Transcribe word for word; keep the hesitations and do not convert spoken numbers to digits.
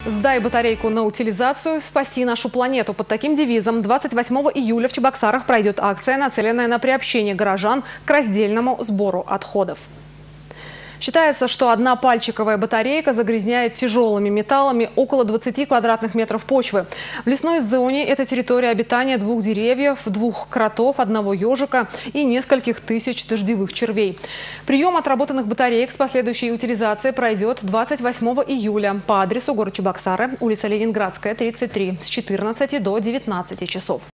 «Сдай батарейку на утилизацию, спаси нашу планету». Под таким девизом двадцать восьмого июля в Чебоксарах пройдет акция, нацеленная на приобщение горожан к раздельному сбору отходов. Считается, что одна пальчиковая батарейка загрязняет тяжелыми металлами около двадцати квадратных метров почвы. В лесной зоне это территория обитания двух деревьев, двух кротов, одного ежика и нескольких тысяч дождевых червей. Прием отработанных батареек с последующей утилизацией пройдет двадцать восьмого июля по адресу город Чебоксары, улица Ленинградская, тридцать три, с четырнадцати до девятнадцати часов.